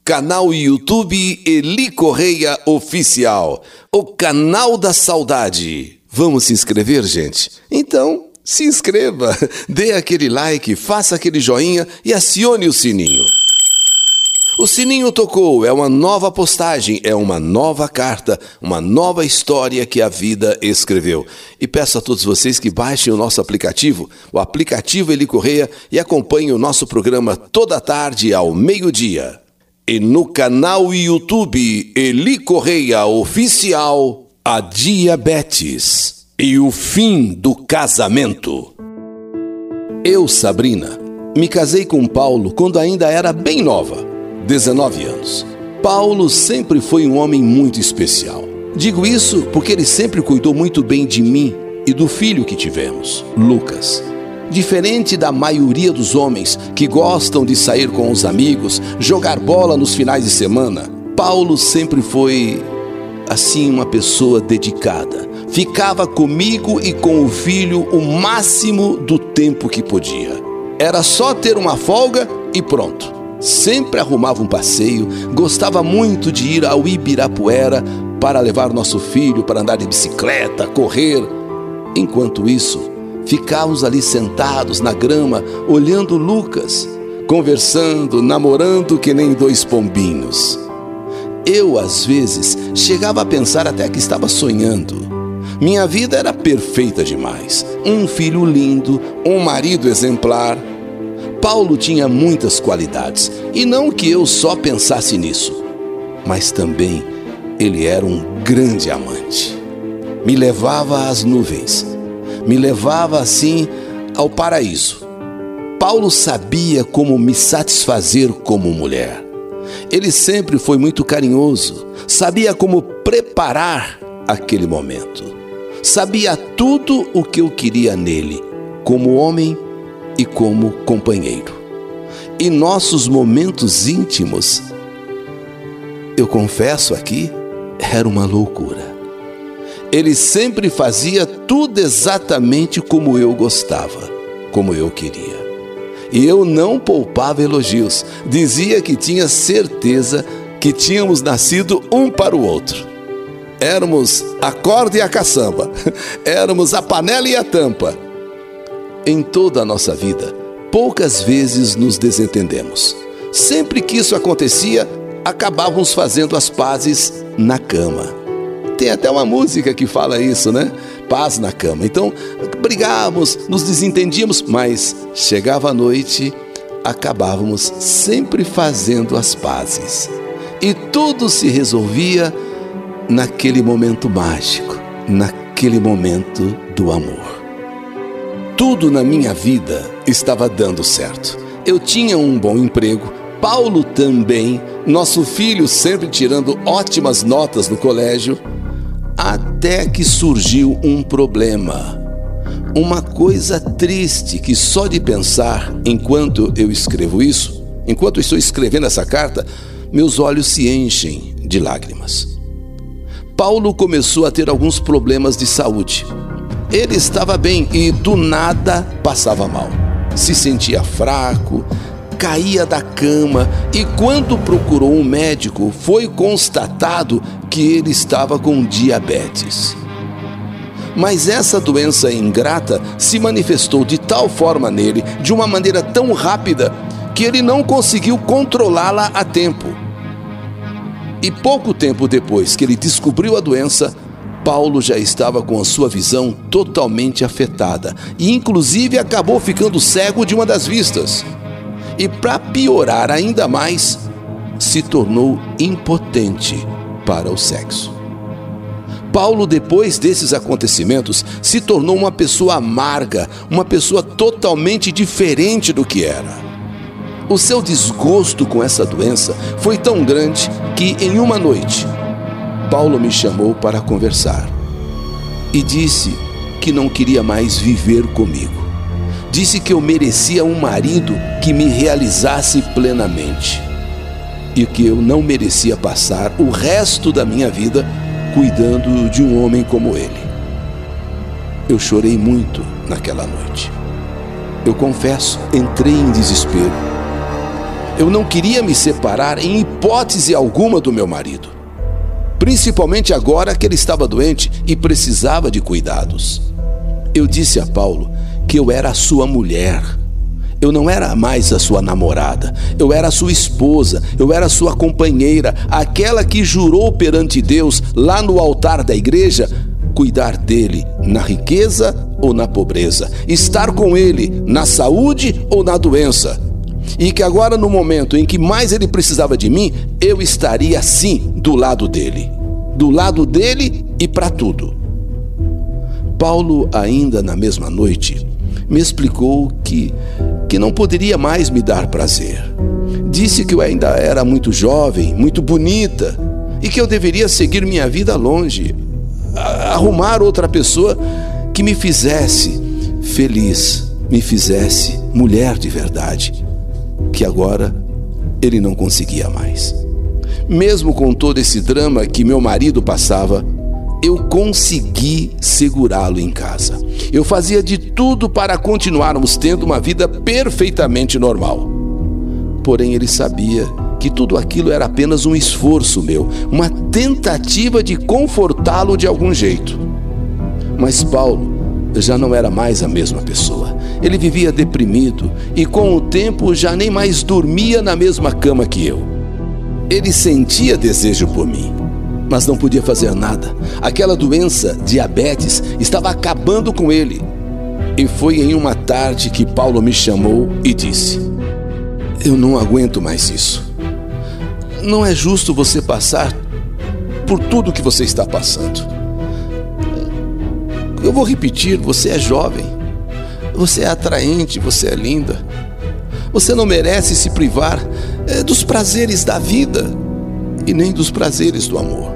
Canal YouTube Eli Correia Oficial, o canal da saudade. Vamos se inscrever, gente? Então, se inscreva, dê aquele like, faça aquele joinha e acione o sininho. O sininho tocou, é uma nova postagem, é uma nova carta, uma nova história que a vida escreveu. E peço a todos vocês que baixem o nosso aplicativo, o aplicativo Eli Correia, e acompanhem o nosso programa toda tarde ao meio-dia. E no canal YouTube Eli Correia Oficial, a diabetes e o fim do casamento. Eu, Sabrina, me casei com Paulo quando ainda era bem nova. 19 anos. Paulo sempre foi um homem muito especial. Digo isso porque ele sempre cuidou muito bem de mim e do filho que tivemos, Lucas. Diferente da maioria dos homens que gostam de sair com os amigos, jogar bola nos finais de semana, Paulo sempre foi, assim, uma pessoa dedicada. Ficava comigo e com o filho o máximo do tempo que podia. Era só ter uma folga e pronto. Sempre arrumava um passeio, gostava muito de ir ao Ibirapuera para levar nosso filho para andar de bicicleta, correr. Enquanto isso, ficávamos ali sentados na grama, olhando Lucas, conversando, namorando que nem dois pombinhos. Eu, às vezes, chegava a pensar até que estava sonhando. Minha vida era perfeita demais. Um filho lindo, um marido exemplar. Paulo tinha muitas qualidades, e não que eu só pensasse nisso, mas também ele era um grande amante. Me levava às nuvens, me levava assim ao paraíso. Paulo sabia como me satisfazer como mulher. Ele sempre foi muito carinhoso, sabia como preparar aquele momento. Sabia tudo o que eu queria nele, como homem e como companheiro. E nossos momentos íntimos, eu confesso aqui, era uma loucura. Ele sempre fazia tudo exatamente como eu gostava, como eu queria. E eu não poupava elogios, dizia que tinha certeza que tínhamos nascido um para o outro. Éramos a corda e a caçamba, éramos a panela e a tampa. Em toda a nossa vida, poucas vezes nos desentendemos. Sempre que isso acontecia, acabávamos fazendo as pazes na cama. Tem até uma música que fala isso, né? Paz na cama. Então, brigávamos, nos desentendíamos, mas chegava a noite, acabávamos sempre fazendo as pazes. E tudo se resolvia naquele momento mágico, naquele momento do amor. Tudo na minha vida estava dando certo. Eu tinha um bom emprego, Paulo também, nosso filho sempre tirando ótimas notas no colégio, até que surgiu um problema. Uma coisa triste que só de pensar, enquanto eu escrevo isso, enquanto eu estou escrevendo essa carta, meus olhos se enchem de lágrimas. Paulo começou a ter alguns problemas de saúde. Ele estava bem e do nada passava mal. Se sentia fraco, caía da cama e quando procurou um médico, foi constatado que ele estava com diabetes. Mas essa doença ingrata se manifestou de tal forma nele, de uma maneira tão rápida, que ele não conseguiu controlá-la a tempo. E pouco tempo depois que ele descobriu a doença, Paulo já estava com a sua visão totalmente afetada e inclusive acabou ficando cego de uma das vistas. E para piorar ainda mais, se tornou impotente para o sexo. Paulo, depois desses acontecimentos, se tornou uma pessoa amarga, uma pessoa totalmente diferente do que era. O seu desgosto com essa doença foi tão grande que em uma noite, Paulo me chamou para conversar e disse que não queria mais viver comigo. Disse que eu merecia um marido que me realizasse plenamente e que eu não merecia passar o resto da minha vida cuidando de um homem como ele. Eu chorei muito naquela noite. Eu confesso, entrei em desespero. Eu não queria me separar em hipótese alguma do meu marido, principalmente agora que ele estava doente e precisava de cuidados. Eu disse a Paulo que eu era a sua mulher. Eu não era mais a sua namorada, eu era a sua esposa, eu era a sua companheira, aquela que jurou perante Deus lá no altar da igreja cuidar dele na riqueza ou na pobreza, estar com ele na saúde ou na doença. E que agora, no momento em que mais ele precisava de mim, eu estaria sim do lado dele e para tudo. Paulo, ainda na mesma noite, me explicou que não poderia mais me dar prazer. Disse que eu ainda era muito jovem, muito bonita, e que eu deveria seguir minha vida longe, arrumar outra pessoa que me fizesse feliz, me fizesse mulher de verdade, que agora ele não conseguia mais. Mesmo com todo esse drama que meu marido passava, eu consegui segurá-lo em casa. Eu fazia de tudo para continuarmos tendo uma vida perfeitamente normal. Porém, ele sabia que tudo aquilo era apenas um esforço meu, uma tentativa de confortá-lo de algum jeito. Mas Paulo já não era mais a mesma pessoa. Ele vivia deprimido e com o tempo já nem mais dormia na mesma cama que eu. Ele sentia desejo por mim, mas não podia fazer nada. Aquela doença, diabetes, estava acabando com ele. E foi em uma tarde que Paulo me chamou e disse: eu não aguento mais isso. Não é justo você passar por tudo que você está passando. Eu vou repetir, você é jovem, você é atraente, você é linda. Você não merece se privar dos prazeres da vida e nem dos prazeres do amor.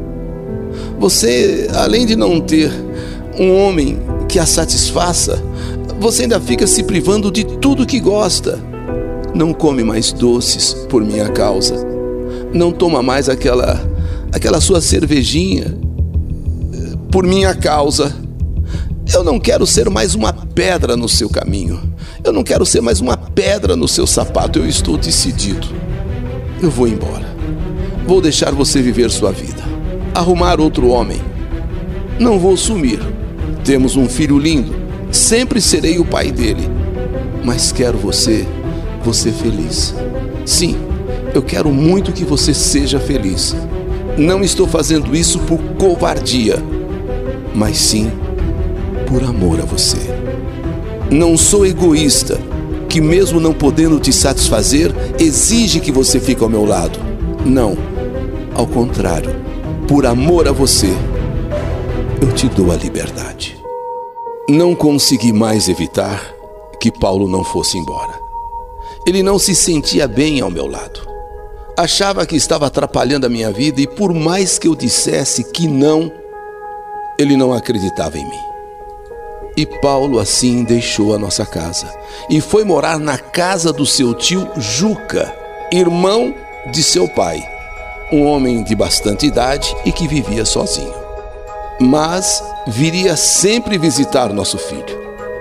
Você, além de não ter um homem que a satisfaça, você ainda fica se privando de tudo que gosta. Não come mais doces por minha causa. Não toma mais aquela sua cervejinha por minha causa. Eu não quero ser mais uma pedra no seu caminho. Eu não quero ser mais uma pedra no seu sapato. Eu estou decidido. Eu vou embora. Vou deixar você viver sua vida. Arrumar outro homem. Não vou sumir. Temos um filho lindo. Sempre serei o pai dele. Mas quero você feliz. Sim, eu quero muito que você seja feliz. Não estou fazendo isso por covardia, mas sim por amor a você. Não sou egoísta, que mesmo não podendo te satisfazer, exige que você fique ao meu lado. Não, ao contrário, por amor a você, eu te dou a liberdade. Não consegui mais evitar que Paulo não fosse embora. Ele não se sentia bem ao meu lado. Achava que estava atrapalhando a minha vida e por mais que eu dissesse que não, ele não acreditava em mim. E Paulo assim deixou a nossa casa e foi morar na casa do seu tio Juca, irmão de seu pai, um homem de bastante idade e que vivia sozinho. Mas viria sempre visitar nosso filho.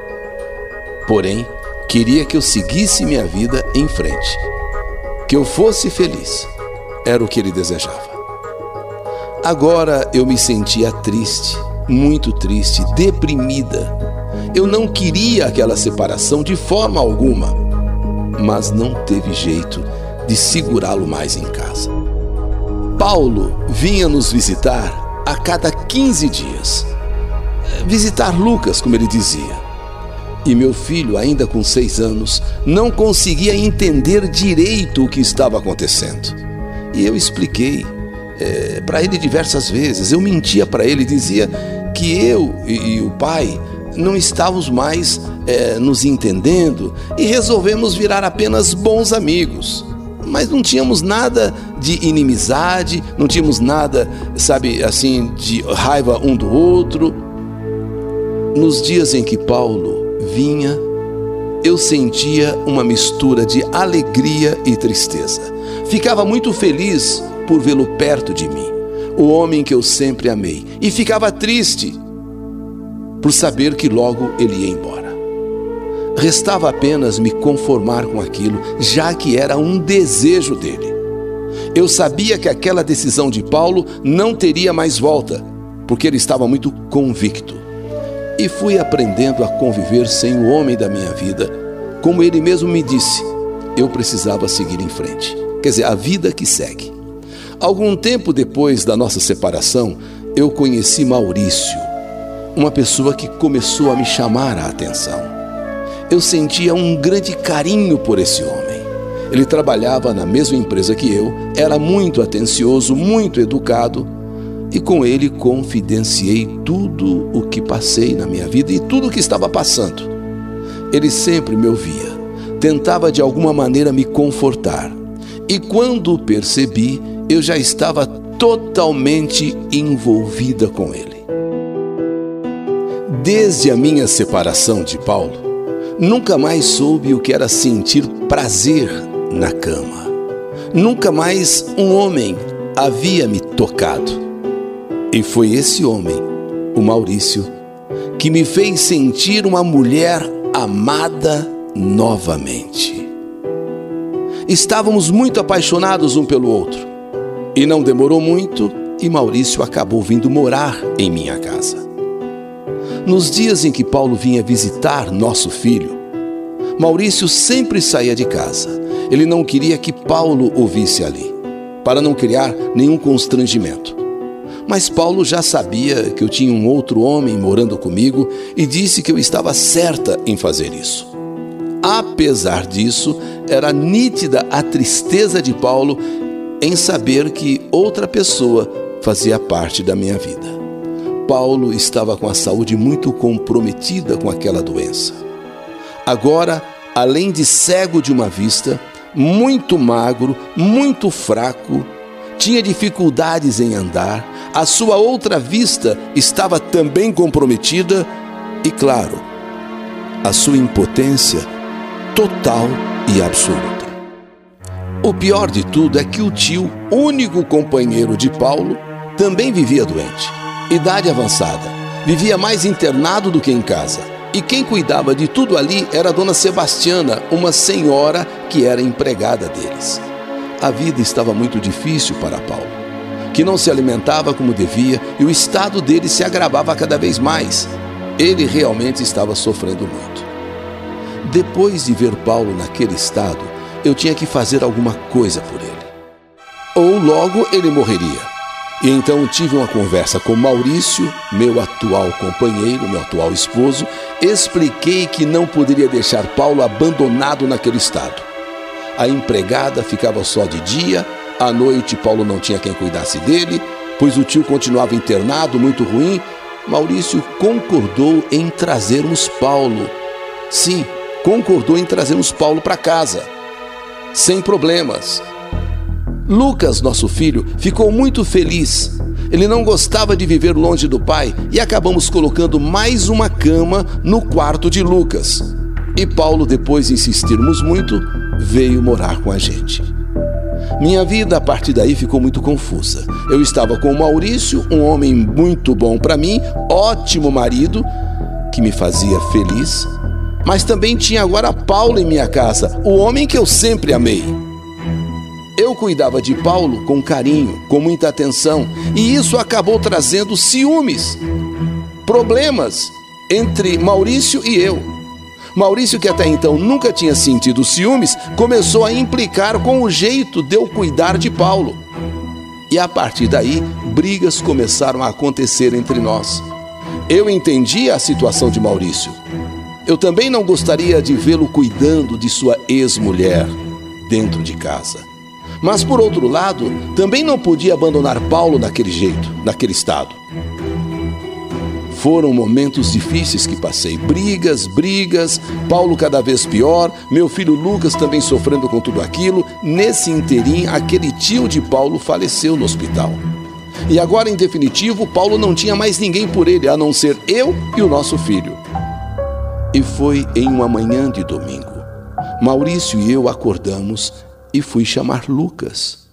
Porém, queria que eu seguisse minha vida em frente, que eu fosse feliz. Era o que ele desejava. Agora eu me sentia triste, muito triste, deprimida. Eu não queria aquela separação de forma alguma, mas não teve jeito de segurá-lo mais em casa. Paulo vinha nos visitar a cada 15 dias. Visitar Lucas, como ele dizia. E meu filho, ainda com 6 anos, não conseguia entender direito o que estava acontecendo. E eu expliquei para ele diversas vezes. Eu mentia para ele, dizia que eu e o pai não estávamos mais nos entendendo e resolvemos virar apenas bons amigos. Mas não tínhamos nada de inimizade, não tínhamos nada, sabe, assim, de raiva um do outro. Nos dias em que Paulo vinha, eu sentia uma mistura de alegria e tristeza. Ficava muito feliz por vê-lo perto de mim, o homem que eu sempre amei, e ficava triste por saber que logo ele ia embora. Restava apenas me conformar com aquilo, já que era um desejo dele. Eu sabia que aquela decisão de Paulo não teria mais volta, porque ele estava muito convicto. E fui aprendendo a conviver sem o homem da minha vida. Como ele mesmo me disse, eu precisava seguir em frente. Quer dizer, a vida que segue. Algum tempo depois da nossa separação, eu conheci Maurício, uma pessoa que começou a me chamar a atenção. Eu sentia um grande carinho por esse homem. Ele trabalhava na mesma empresa que eu, era muito atencioso, muito educado, e com ele confidenciei tudo o que passei na minha vida e tudo o que estava passando. Ele sempre me ouvia, tentava de alguma maneira me confortar, e quando percebi, eu já estava totalmente envolvida com ele. Desde a minha separação de Paulo, nunca mais soube o que era sentir prazer na cama. Nunca mais um homem havia me tocado. E foi esse homem, o Maurício, que me fez sentir uma mulher amada novamente. Estávamos muito apaixonados um pelo outro. E não demorou muito e Maurício acabou vindo morar em minha casa. Nos dias em que Paulo vinha visitar nosso filho, Maurício sempre saía de casa. Ele não queria que Paulo o visse ali, para não criar nenhum constrangimento. Mas Paulo já sabia que eu tinha um outro homem morando comigo e disse que eu estava certa em fazer isso. Apesar disso, era nítida a tristeza de Paulo em saber que outra pessoa fazia parte da minha vida. Paulo estava com a saúde muito comprometida com aquela doença. Agora, além de cego de uma vista, muito magro, muito fraco, tinha dificuldades em andar, a sua outra vista estava também comprometida e, claro, a sua impotência total e absoluta. O pior de tudo é que o tio, único companheiro de Paulo, também vivia doente. Idade avançada, vivia mais internado do que em casa. E quem cuidava de tudo ali era a dona Sebastiana, uma senhora que era empregada deles. A vida estava muito difícil para Paulo, que não se alimentava como devia e o estado dele se agravava cada vez mais. Ele realmente estava sofrendo muito. Depois de ver Paulo naquele estado, eu tinha que fazer alguma coisa por ele. Ou logo ele morreria. E então tive uma conversa com Maurício, meu atual companheiro, meu atual esposo. Expliquei que não poderia deixar Paulo abandonado naquele estado. A empregada ficava só de dia, à noite Paulo não tinha quem cuidasse dele, pois o tio continuava internado, muito ruim. Maurício concordou em trazermos Paulo. Sim, concordou em trazermos Paulo para casa, sem problemas. Lucas, nosso filho, ficou muito feliz. Ele não gostava de viver longe do pai e acabamos colocando mais uma cama no quarto de Lucas. E Paulo, depois de insistirmos muito, veio morar com a gente. Minha vida a partir daí ficou muito confusa. Eu estava com o Maurício, um homem muito bom para mim, ótimo marido, que me fazia feliz, mas também tinha agora Paulo em minha casa, o homem que eu sempre amei. Eu cuidava de Paulo com carinho, com muita atenção, e isso acabou trazendo ciúmes, problemas entre Maurício e eu. Maurício, que até então nunca tinha sentido ciúmes, começou a implicar com o jeito de eu cuidar de Paulo. E a partir daí, brigas começaram a acontecer entre nós. Eu entendia a situação de Maurício. Eu também não gostaria de vê-lo cuidando de sua ex-mulher dentro de casa. Mas, por outro lado, também não podia abandonar Paulo daquele jeito, naquele estado. Foram momentos difíceis que passei, brigas, Paulo cada vez pior, meu filho Lucas também sofrendo com tudo aquilo. Nesse interim, aquele tio de Paulo faleceu no hospital. E agora, em definitivo, Paulo não tinha mais ninguém por ele, a não ser eu e o nosso filho. E foi em uma manhã de domingo. Maurício e eu acordamos e fui chamar Lucas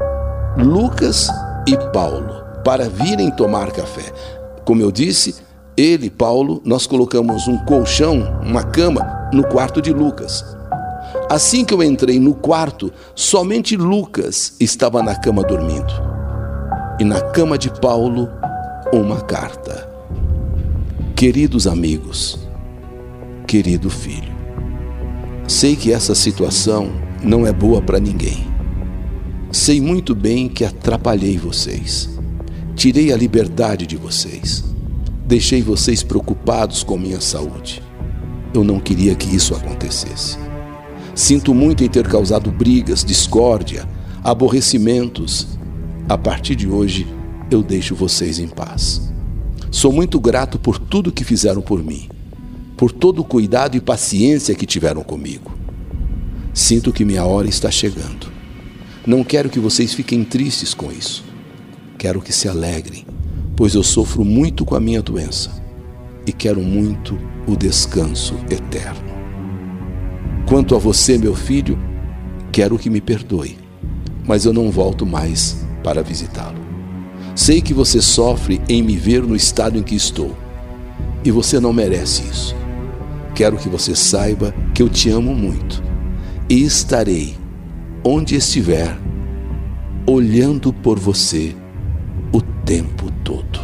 e Paulo para virem tomar café. Como eu disse, Ele, Paulo, nós colocamos um colchão, uma cama, no quarto de Lucas. Assim que eu entrei no quarto, somente Lucas estava na cama dormindo. E na cama de Paulo, uma carta. Queridos amigos, querido filho, sei que essa situação não é boa para ninguém. Sei muito bem que atrapalhei vocês. Tirei a liberdade de vocês. Deixei vocês preocupados com minha saúde. Eu não queria que isso acontecesse. Sinto muito em ter causado brigas, discórdia, aborrecimentos. A partir de hoje, eu deixo vocês em paz. Sou muito grato por tudo que fizeram por mim, por todo o cuidado e paciência que tiveram comigo. Sinto que minha hora está chegando. Não quero que vocês fiquem tristes com isso. Quero que se alegrem, pois eu sofro muito com a minha doença e quero muito o descanso eterno. Quanto a você, meu filho, quero que me perdoe, mas eu não volto mais para visitá-lo. Sei que você sofre em me ver no estado em que estou, e você não merece isso. Quero que você saiba que eu te amo muito, e estarei onde estiver, olhando por você o tempo todo.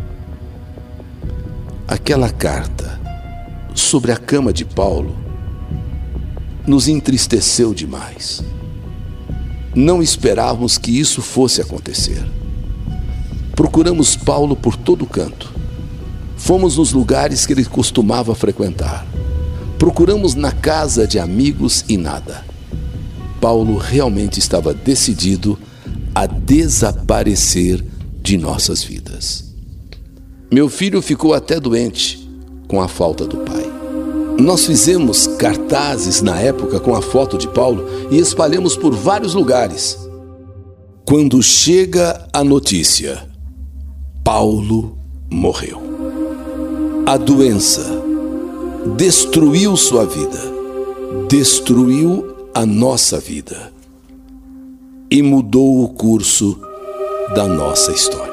Aquela carta sobre a cama de Paulo nos entristeceu demais. Não esperávamos que isso fosse acontecer. Procuramos Paulo por todo canto. Fomos nos lugares que ele costumava frequentar. Procuramos na casa de amigos e nada. Paulo realmente estava decidido a desaparecer de nossas vidas. Meu filho ficou até doente com a falta do pai. Nós fizemos cartazes na época com a foto de Paulo e espalhamos por vários lugares. Quando chega a notícia, Paulo morreu. A doença destruiu sua vida, destruiu a nossa vida e mudou o curso da nossa história.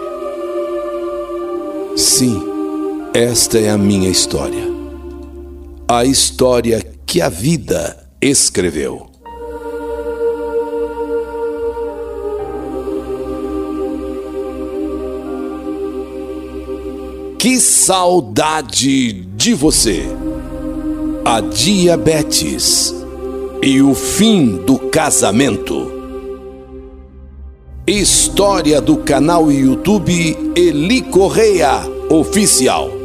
Sim, esta é a minha história. A história que a vida escreveu. Que saudade de você! A diabetes e o fim do casamento. História do canal YouTube Eli Correia Oficial.